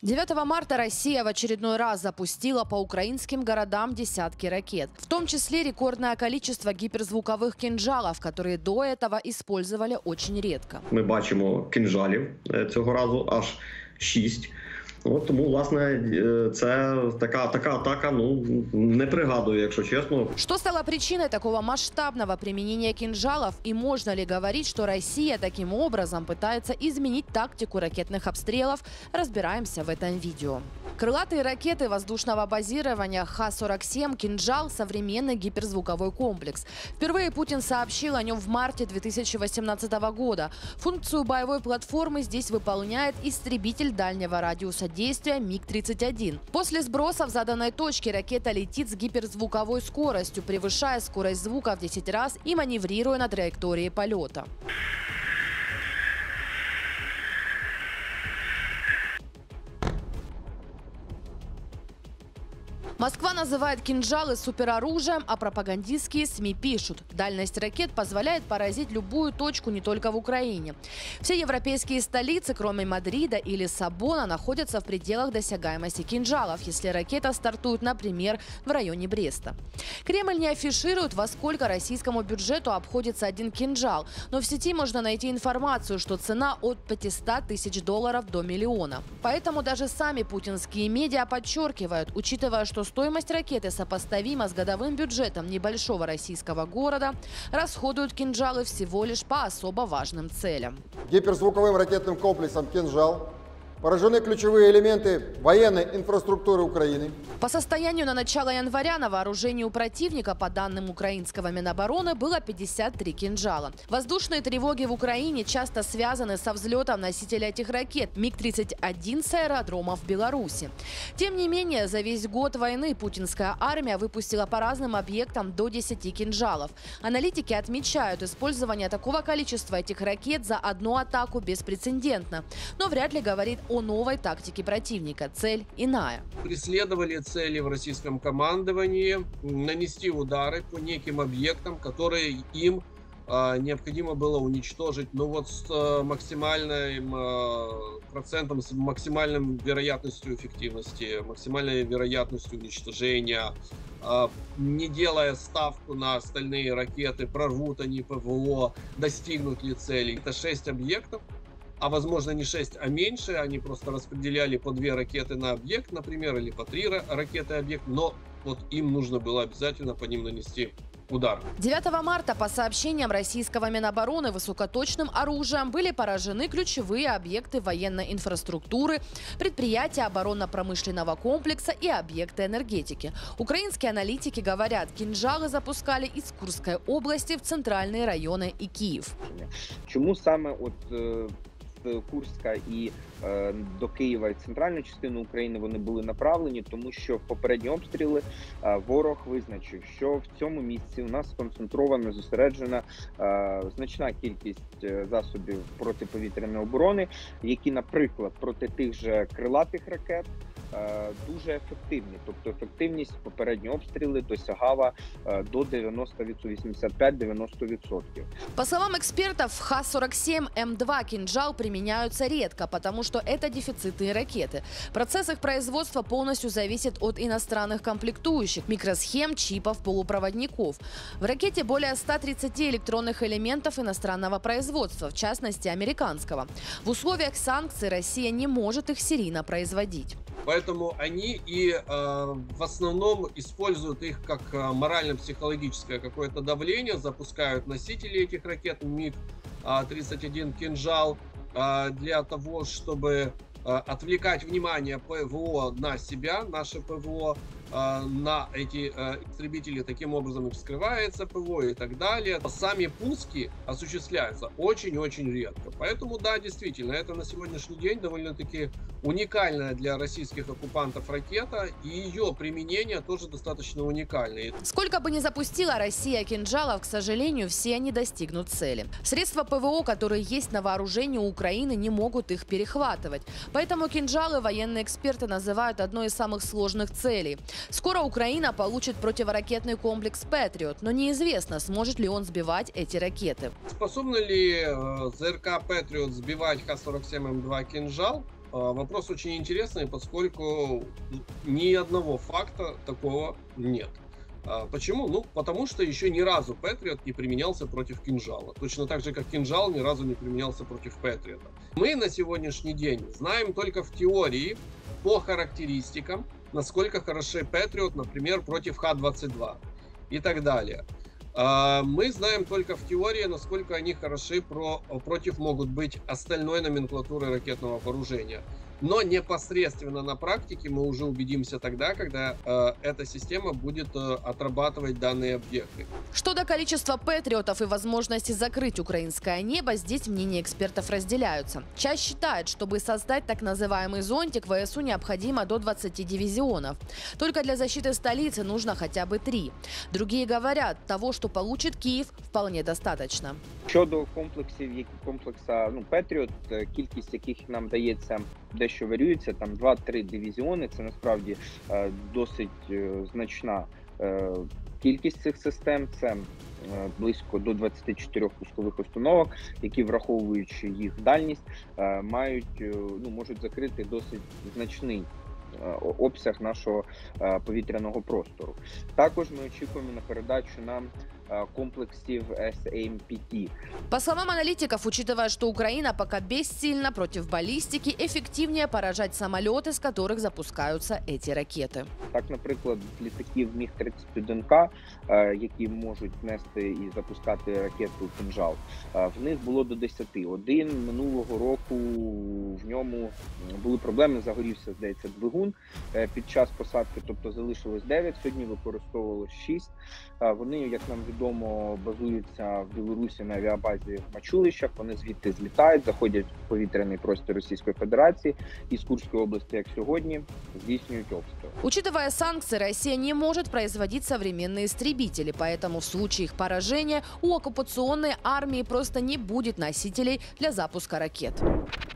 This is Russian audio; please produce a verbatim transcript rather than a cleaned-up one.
девятого марта Россия в очередной раз запустила по украинским городам десятки ракет. В том числе рекордное количество гиперзвуковых кинжалов, которые до этого использовали очень редко. Ми бачимо кинжалів цього разу аж шість. От тому, власне, це така, така атака, ну, не пригадую, якщо чесно. Что стало причиной такого масштабного применения кинжалов и можно ли говорить, что Россия таким образом пытается изменить тактику ракетных обстрелов, разбираемся в этом видео. Крылатые ракеты воздушного базирования Х сорок семь «Кинжал» – современный гиперзвуковой комплекс. Впервые Путин сообщил о нем в марте две тысячи восемнадцатого года. Функцию боевой платформы здесь выполняет истребитель дальнего радиуса действия МиГ тридцать один. После сброса в заданной точке ракета летит с гиперзвуковой скоростью, превышая скорость звука в десять раз и маневрируя на траектории полета. Москва называет кинжалы супероружием, а пропагандистские СМИ пишут: дальность ракет позволяет поразить любую точку не только в Украине. Все европейские столицы, кроме Мадрида и Лиссабона, находятся в пределах досягаемости кинжалов, если ракета стартует, например, в районе Бреста. Кремль не афиширует, во сколько российскому бюджету обходится один кинжал, но в сети можно найти информацию, что цена от пятисот тысяч долларов до миллиона. Поэтому даже сами путинские медиа подчеркивают, учитывая, что стоимость ракеты сопоставима с годовым бюджетом небольшого российского города, расходуют кинжалы всего лишь по особо важным целям. Гиперзвуковым ракетным комплексом «Кинжал» поражены ключевые элементы военной инфраструктуры Украины. По состоянию на начало января на вооружении у противника, по данным украинского Минобороны, было пятьдесят три кинжала. Воздушные тревоги в Украине часто связаны со взлетом носителя этих ракет МиГ тридцать один с аэродромов в Беларуси. Тем не менее, за весь год войны путинская армия выпустила по разным объектам до десяти кинжалов. Аналитики отмечают, использование такого количества этих ракет за одну атаку беспрецедентно, но вряд ли говорит о новой тактике противника. Цель иная. Преследовали цели в российском командовании нанести удары по неким объектам, которые им э, необходимо было уничтожить, ну вот с э, максимальным э, процентом, с максимальной вероятностью эффективности, максимальной вероятностью уничтожения, э, не делая ставку на остальные ракеты, прорвут они ПВО, достигнут ли целей. Это шесть объектов. А возможно не шесть, а меньше. Они просто распределяли по две ракеты на объект, например, или по три ракеты объект. Но вот им нужно было обязательно по ним нанести удар. девятого марта, по сообщениям российского Минобороны, высокоточным оружием были поражены ключевые объекты военной инфраструктуры, предприятия оборонно-промышленного комплекса и объекты энергетики. Украинские аналитики говорят, кинжалы запускали из Курской области в центральные районы и Киев. Чому саме от Курська і е, до Києва і центральну частину України вони були направлені, тому що в попередні обстріли е, ворог визначив, що в цьому місці у нас сконцентрована, зосереджена е, значна кількість засобів протиповітряної оборони, які, наприклад, проти тих же крилатих ракет дуже ефективні. Тобто ефективність в попередні обстріли досягала до девяноста, вісімдесят п'ять - девяносто відсотків. По словам экспертов, Х сорок семь М два «Кинжал» применяются редко, потому что это дефицитные ракеты. Процесс их производства полностью зависит от иностранных комплектующих, микросхем, чипов, полупроводников. В ракете более ста тридцати электронных элементов иностранного производства, в частности американского. В условиях санкций Россия не может их серийно производить. Поэтому они и э, в основном используют их как э, морально-психологическое какое-то давление, запускают носители этих ракет МиГ тридцать один «Кинжал» э, для того, чтобы э, отвлекать внимание ПВО на себя, наше ПВО, э, на эти э, истребители, таким образом вскрывается ПВО и так далее. Сами пуски осуществляются очень-очень редко. Поэтому, да, действительно, это на сегодняшний день довольно-таки уникальная для российских оккупантов ракета, и ее применение тоже достаточно уникальное. Сколько бы ни запустила Россия кинжалов, к сожалению, все они достигнут цели. Средства ПВО, которые есть на вооружении у Украины, не могут их перехватывать. Поэтому кинжалы военные эксперты называют одной из самых сложных целей. Скоро Украина получит противоракетный комплекс «Патриот», но неизвестно, сможет ли он сбивать эти ракеты. Способны ли ЗРК «Патриот» сбивать Х сорок семь М два «Кинжал»? вопрос очень интересный, поскольку ни одного факта такого нет. Почему? Ну, потому что еще ни разу Патриот не применялся против кинжала. Точно так же, как кинжал ни разу не применялся против Патриота. Мы на сегодняшний день знаем только в теории, по характеристикам, насколько хороши Патриот, например, против Х двадцать два и так далее. Мы знаем только в теории, насколько они хороши про, против могут быть остальной номенклатуры ракетного вооружения. Но непосредственно на практике мы уже убедимся тогда, когда э, эта система будет э, отрабатывать данные объекты. Что до количества патриотов и возможности закрыть украинское небо, здесь мнения экспертов разделяются. Часть считает, чтобы создать так называемый зонтик, ВСУ необходимо до двадцати дивизионов. Только для защиты столицы нужно хотя бы три. Другие говорят, того, что получит Киев, вполне достаточно. Щодо комплексів, які комплекса, ну, Петріот, кількість яких нам дається, дещо варіюється, там два-три дивізіони, це насправді е, досить е, значна е, кількість цих систем, це е, близько до двадцяти чотирьох пускових установок, які, враховуючи їх дальність, е, мають, е, ну, можуть закрити досить значний обсяг нашого повітряного простору. Також ми очікуємо на передачу нам комплексів С А М П Т. По словам аналитиков, учитывая, что Украина пока бессильна против баллистики, эффективнее поражать самолеты, с которых запускаются эти ракети. Так, наприклад, літаків Міг тридцять один К, які можуть нести і запускати ракету «Кинжал», в них було до десяти. Один минулого року в ньому були проблеми, загорівся, здається, двигун під час посадки, тобто залишилось дев'ять, сьогодні використовувалось шість. Вони, як нам відомо, базуються в Білорусі на авіабазі в Мачулищах, вони звідти злітають, заходять в повітряний простір Російської Федерації і з Курської області, як сьогодні, здійснюють обстріл. Учитывая санкции, Россия не может производить современные истребители, поэтому в случае их поражения у оккупационной армии просто не будет носителей для запуска ракет.